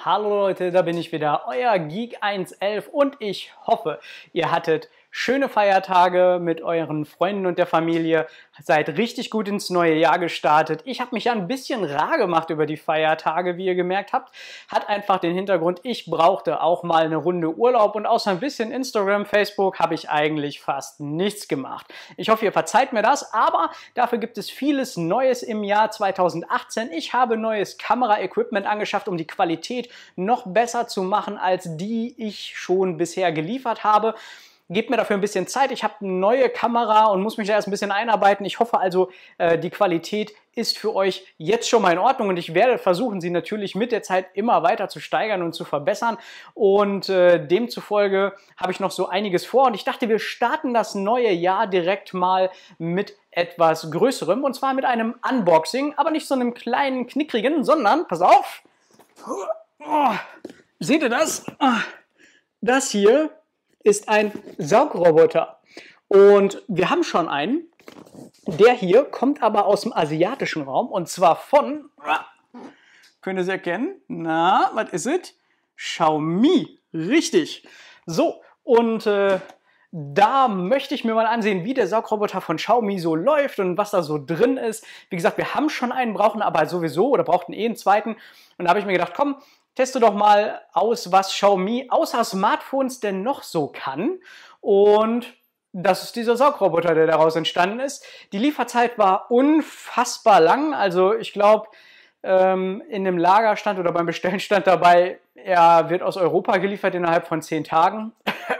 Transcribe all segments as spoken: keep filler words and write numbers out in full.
Hallo Leute, da bin ich wieder, euer Geek eins elf und ich hoffe, ihr hattet schöne Feiertage mit euren Freunden und der Familie, seid richtig gut ins neue Jahr gestartet. Ich habe mich ja ein bisschen rar gemacht über die Feiertage, wie ihr gemerkt habt. Hat einfach den Hintergrund, ich brauchte auch mal eine Runde Urlaub und außer ein bisschen Instagram, Facebook habe ich eigentlich fast nichts gemacht. Ich hoffe, ihr verzeiht mir das, aber dafür gibt es vieles Neues im Jahr zweitausendachtzehn. Ich habe neues Kameraequipment angeschafft, um die Qualität noch besser zu machen, als die ich schon bisher geliefert habe. Gebt mir dafür ein bisschen Zeit. Ich habe eine neue Kamera und muss mich da erst ein bisschen einarbeiten. Ich hoffe also, äh, die Qualität ist für euch jetzt schon mal in Ordnung und ich werde versuchen, sie natürlich mit der Zeit immer weiter zu steigern und zu verbessern. Und äh, demzufolge habe ich noch so einiges vor und ich dachte, wir starten das neue Jahr direkt mal mit etwas Größerem und zwar mit einem Unboxing, aber nicht so einem kleinen, knickrigen, sondern, pass auf, oh, seht ihr das? Das hier ist ein Saugroboter und wir haben schon einen. Der hier kommt aber aus dem asiatischen Raum und zwar von, könnt ihr es erkennen? Na, was ist es? Xiaomi, richtig. So, und äh, da möchte ich mir mal ansehen, wie der Saugroboter von Xiaomi so läuft und was da so drin ist. Wie gesagt, wir haben schon einen, brauchen aber sowieso oder brauchten eh einen zweiten. Und da habe ich mir gedacht, komm, teste doch mal aus, was Xiaomi außer Smartphones denn noch so kann. Und das ist dieser Saugroboter, der daraus entstanden ist. Die Lieferzeit war unfassbar lang. Also ich glaube, ähm, in dem Lager stand oder beim Bestellen stand dabei, er wird aus Europa geliefert innerhalb von zehn Tagen.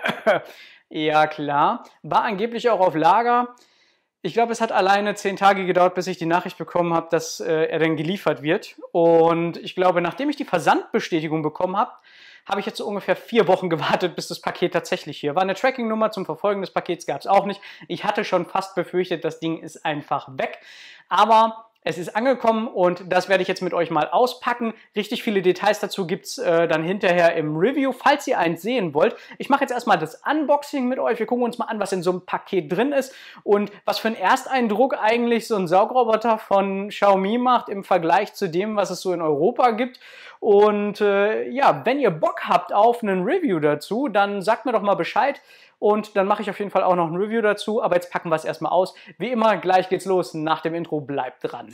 Ja klar, war angeblich auch auf Lager. Ich glaube, es hat alleine zehn Tage gedauert, bis ich die Nachricht bekommen habe, dass äh, er dann geliefert wird. Und ich glaube, nachdem ich die Versandbestätigung bekommen habe, habe ich jetzt so ungefähr vier Wochen gewartet, bis das Paket tatsächlich hier war. Eine Tracking-Nummer zum Verfolgen des Pakets gab es auch nicht. Ich hatte schon fast befürchtet, das Ding ist einfach weg. Aber es ist angekommen und das werde ich jetzt mit euch mal auspacken. Richtig viele Details dazu gibt es äh, dann hinterher im Review, falls ihr eins sehen wollt. Ich mache jetzt erstmal das Unboxing mit euch. Wir gucken uns mal an, was in so einem Paket drin ist und was für einen Ersteindruck eigentlich so ein Saugroboter von Xiaomi macht im Vergleich zu dem, was es so in Europa gibt. Und äh, ja, wenn ihr Bock habt auf einen Review dazu, dann sagt mir doch mal Bescheid. Und dann mache ich auf jeden Fall auch noch ein Review dazu, aber jetzt packen wir es erstmal aus. Wie immer, gleich geht's los nach dem Intro, bleibt dran.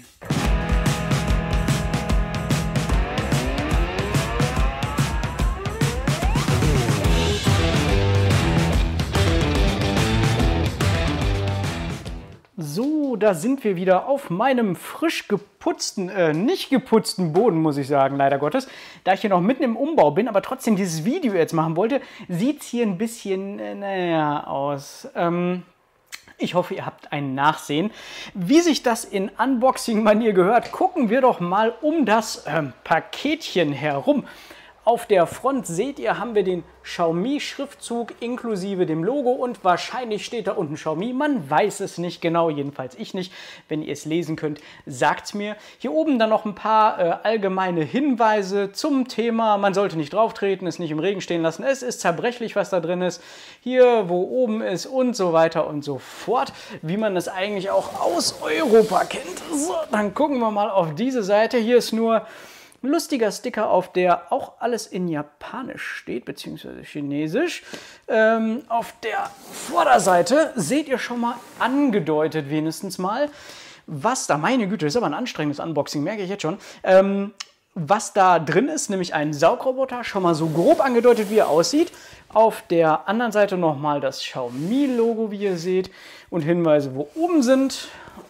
So, da sind wir wieder auf meinem frisch geputzten, äh, nicht geputzten Boden, muss ich sagen, leider Gottes. Da ich hier noch mitten im Umbau bin, aber trotzdem dieses Video jetzt machen wollte, sieht es hier ein bisschen, äh, naja, aus. Ähm, ich hoffe, ihr habt ein Nachsehen. Wie sich das in Unboxing-Manier gehört, gucken wir doch mal um das ähm, Paketchen herum. Auf der Front seht ihr, haben wir den Xiaomi-Schriftzug inklusive dem Logo und wahrscheinlich steht da unten Xiaomi. Man weiß es nicht genau, jedenfalls ich nicht. Wenn ihr es lesen könnt, sagt es mir. Hier oben dann noch ein paar äh, allgemeine Hinweise zum Thema. Man sollte nicht drauf treten, es nicht im Regen stehen lassen. Es ist zerbrechlich, was da drin ist. Hier, wo oben ist und so weiter und so fort. Wie man das eigentlich auch aus Europa kennt. So, dann gucken wir mal auf diese Seite. Hier ist nur ein lustiger Sticker, auf der auch alles in Japanisch steht, beziehungsweise Chinesisch. Ähm, auf der Vorderseite seht ihr schon mal angedeutet, wenigstens mal, was da, meine Güte, das ist aber ein anstrengendes Unboxing, merke ich jetzt schon, ähm, was da drin ist, nämlich ein Saugroboter, schon mal so grob angedeutet, wie er aussieht. Auf der anderen Seite nochmal das Xiaomi-Logo, wie ihr seht, und Hinweise, wo oben sind.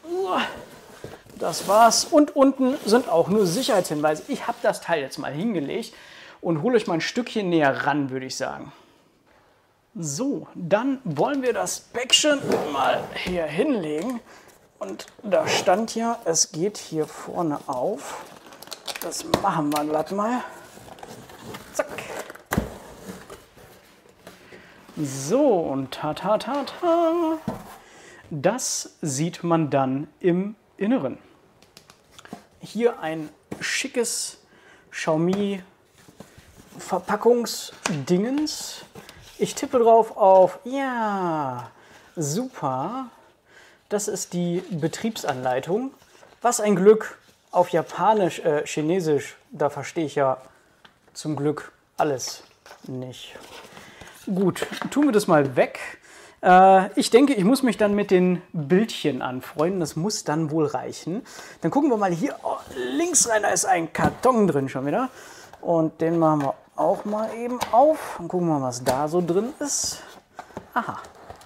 Das war's. Und unten sind auch nur Sicherheitshinweise. Ich habe das Teil jetzt mal hingelegt und hole euch mal ein Stückchen näher ran, würde ich sagen. So, dann wollen wir das Päckchen mal hier hinlegen. Und da stand ja, es geht hier vorne auf. Das machen wir glatt mal. Zack. So, und ta ta ta ta. Das sieht man dann im Inneren. Hier ein schickes Xiaomi Verpackungsdingens. Ich tippe drauf auf, ja, super. Das ist die Betriebsanleitung. Was ein Glück, auf Japanisch, äh, Chinesisch, da verstehe ich ja zum Glück alles nicht. Gut, tun wir das mal weg. Äh, ich denke, ich muss mich dann mit den Bildchen anfreunden. Das muss dann wohl reichen. Dann gucken wir mal hier oh, links rein. Da ist ein Karton drin schon wieder. Und den machen wir auch mal eben auf. Und gucken wir mal, was da so drin ist. Aha.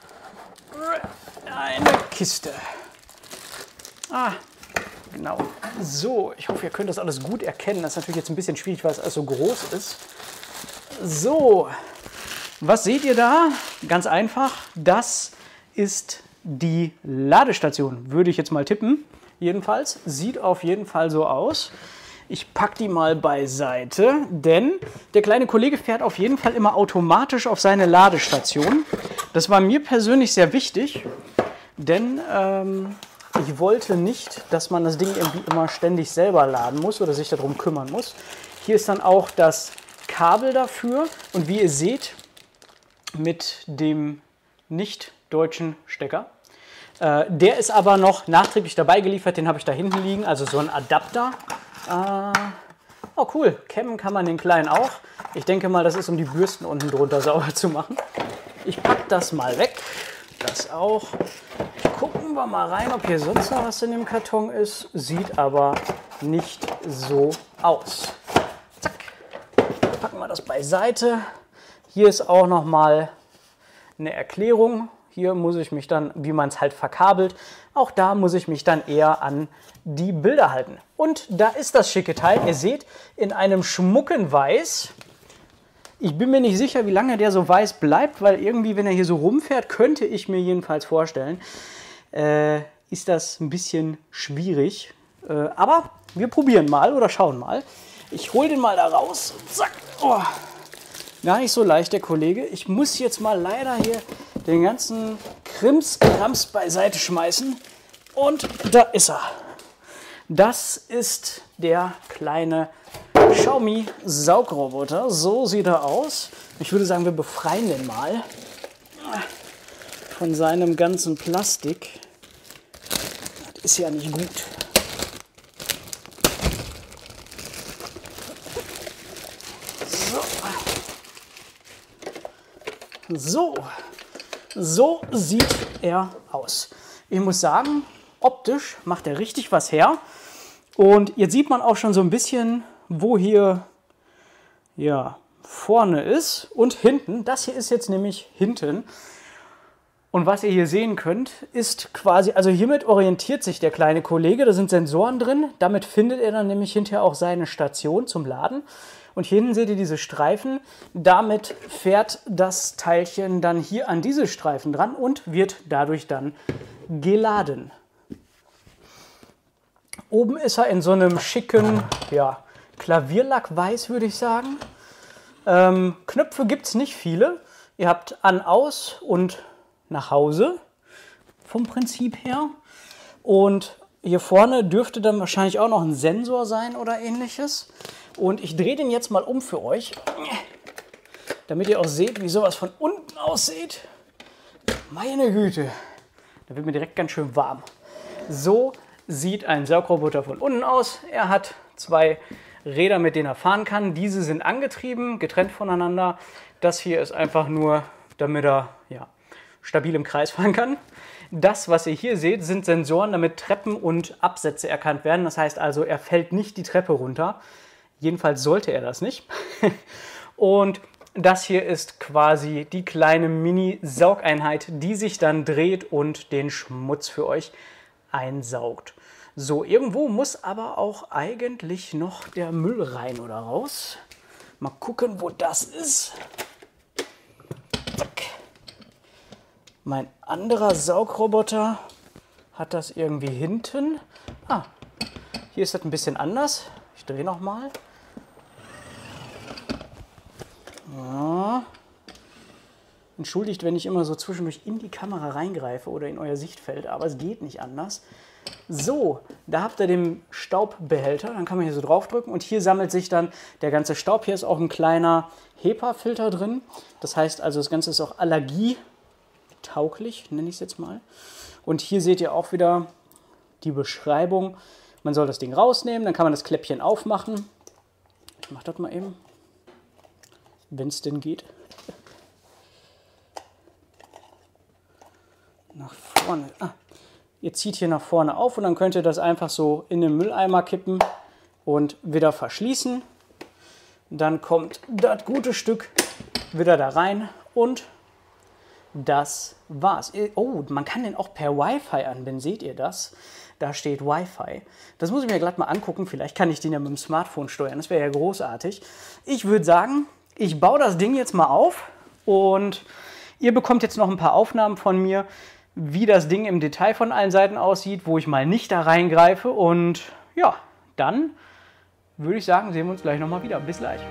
Eine Kiste. Ah, genau. So, ich hoffe, ihr könnt das alles gut erkennen. Das ist natürlich jetzt ein bisschen schwierig, weil es alles so groß ist. So, was seht ihr da? Ganz einfach, das ist die Ladestation, würde ich jetzt mal tippen. Jedenfalls, sieht auf jeden Fall so aus. Ich packe die mal beiseite, denn der kleine Kollege fährt auf jeden Fall immer automatisch auf seine Ladestation. Das war mir persönlich sehr wichtig, denn ähm, ich wollte nicht, dass man das Ding irgendwie immer ständig selber laden muss oder sich darum kümmern muss. Hier ist dann auch das Kabel dafür und wie ihr seht, mit dem nicht deutschen Stecker. Äh, der ist aber noch nachträglich dabei geliefert, den habe ich da hinten liegen, also so ein Adapter. Äh, oh cool, kämmen kann man den kleinen auch. Ich denke mal, das ist, um die Bürsten unten drunter sauber zu machen. Ich packe das mal weg, das auch. Gucken wir mal rein, ob hier sonst noch was in dem Karton ist. Sieht aber nicht so aus. Zack, packen wir das beiseite. Hier ist auch noch mal eine Erklärung. Hier muss ich mich dann, wie man es halt verkabelt, auch da muss ich mich dann eher an die Bilder halten. Und da ist das schicke Teil. Ihr seht, in einem schmucken Weiß. Ich bin mir nicht sicher, wie lange der so weiß bleibt, weil irgendwie, wenn er hier so rumfährt, könnte ich mir jedenfalls vorstellen, äh, ist das ein bisschen schwierig. Äh, aber wir probieren mal oder schauen mal. Ich hole den mal da raus. Zack. Oh. Gar nicht so leicht, der Kollege. Ich muss jetzt mal leider hier den ganzen Krimskrams beiseite schmeißen. Und da ist er. Das ist der kleine Xiaomi Saugroboter. So sieht er aus. Ich würde sagen, wir befreien den mal von seinem ganzen Plastik. Das ist ja nicht gut. So, so sieht er aus. Ich muss sagen, optisch macht er richtig was her. Und jetzt sieht man auch schon so ein bisschen, wo hier ja, vorne ist und hinten. Das hier ist jetzt nämlich hinten. Und was ihr hier sehen könnt, ist quasi, also hiermit orientiert sich der kleine Kollege. Da sind Sensoren drin. Damit findet er dann nämlich hinterher auch seine Station zum Laden. Und hier hinten seht ihr diese Streifen. Damit fährt das Teilchen dann hier an diese Streifen dran und wird dadurch dann geladen. Oben ist er in so einem schicken ja, Klavierlackweiß, würde ich sagen. Ähm, Knöpfe gibt es nicht viele. Ihr habt an, aus und nach Hause vom Prinzip her. Und hier vorne dürfte dann wahrscheinlich auch noch ein Sensor sein oder ähnliches. Und ich drehe den jetzt mal um für euch, damit ihr auch seht, wie sowas von unten aussieht. Meine Güte, da wird mir direkt ganz schön warm. So sieht ein Saugroboter von unten aus. Er hat zwei Räder, mit denen er fahren kann. Diese sind angetrieben, getrennt voneinander. Das hier ist einfach nur, damit er ja, stabil im Kreis fahren kann. Das, was ihr hier seht, sind Sensoren, damit Treppen und Absätze erkannt werden. Das heißt also, er fällt nicht die Treppe runter. Jedenfalls sollte er das nicht. Und das hier ist quasi die kleine Mini-Saugeinheit, die sich dann dreht und den Schmutz für euch einsaugt. So, irgendwo muss aber auch eigentlich noch der Müll rein oder raus. Mal gucken, wo das ist. Zack. Mein anderer Saugroboter hat das irgendwie hinten. Ah, hier ist das ein bisschen anders. Ich drehe noch mal. Ja. Entschuldigt, wenn ich immer so zwischendurch in die Kamera reingreife oder in euer Sichtfeld, aber es geht nicht anders. So, da habt ihr den Staubbehälter, dann kann man hier so draufdrücken und hier sammelt sich dann der ganze Staub. Hier ist auch ein kleiner HEPA-Filter drin. Das heißt also, das Ganze ist auch allergietauglich, nenne ich es jetzt mal. Und hier seht ihr auch wieder die Beschreibung. Man soll das Ding rausnehmen, dann kann man das Kläppchen aufmachen. Ich mache das mal eben. wenn es denn geht. Nach vorne. Ah, ihr zieht hier nach vorne auf und dann könnt ihr das einfach so in den Mülleimer kippen und wieder verschließen. Dann kommt das gute Stück wieder da rein und das war's. Oh, man kann den auch per Wi-Fi anbinden. Seht ihr das? Da steht Wi-Fi. Das muss ich mir glatt mal angucken. Vielleicht kann ich den ja mit dem Smartphone steuern. Das wäre ja großartig. Ich würde sagen, ich baue das Ding jetzt mal auf und ihr bekommt jetzt noch ein paar Aufnahmen von mir, wie das Ding im Detail von allen Seiten aussieht, wo ich mal nicht da reingreife. Und ja, dann würde ich sagen, sehen wir uns gleich nochmal wieder. Bis gleich.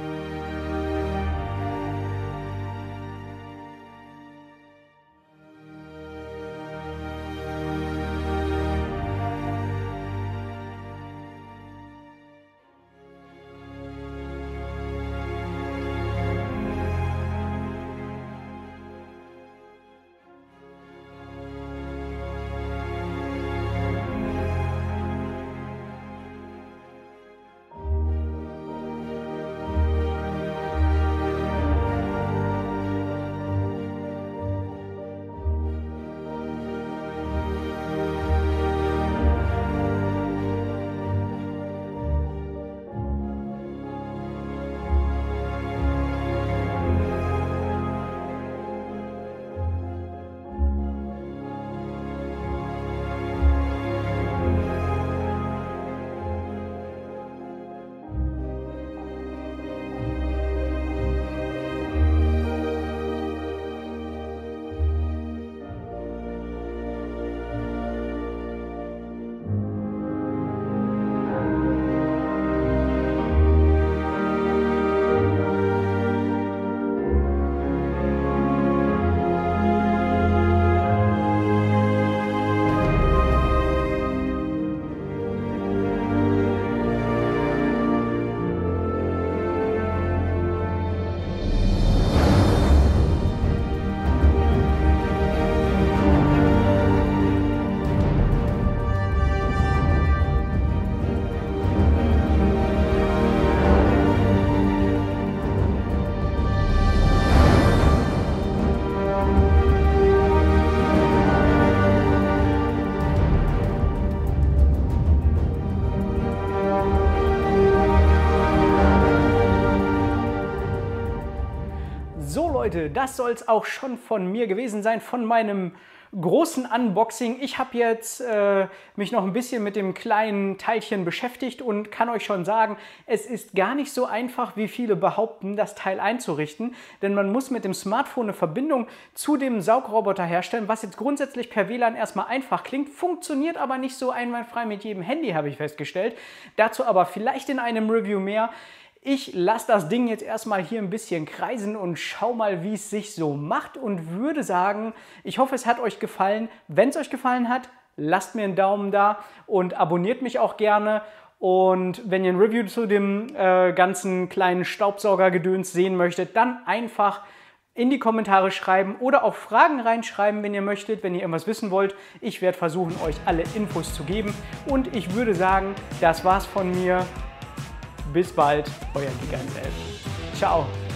So Leute, das soll es auch schon von mir gewesen sein, von meinem großen Unboxing. Ich habe jetzt äh, mich noch ein bisschen mit dem kleinen Teilchen beschäftigt und kann euch schon sagen, es ist gar nicht so einfach, wie viele behaupten, das Teil einzurichten. Denn man muss mit dem Smartphone eine Verbindung zu dem Saugroboter herstellen, was jetzt grundsätzlich per W L A N erstmal einfach klingt, funktioniert aber nicht so einwandfrei mit jedem Handy, habe ich festgestellt. Dazu aber vielleicht in einem Review mehr. Ich lasse das Ding jetzt erstmal hier ein bisschen kreisen und schau mal, wie es sich so macht und würde sagen, ich hoffe, es hat euch gefallen. Wenn es euch gefallen hat, lasst mir einen Daumen da und abonniert mich auch gerne. Und wenn ihr ein Review zu dem äh, ganzen kleinen Staubsaugergedöns sehen möchtet, dann einfach in die Kommentare schreiben oder auch Fragen reinschreiben, wenn ihr möchtet, wenn ihr irgendwas wissen wollt. Ich werde versuchen, euch alle Infos zu geben. Und ich würde sagen, das war's von mir. Bis bald, euer Geek eins elf. Ciao.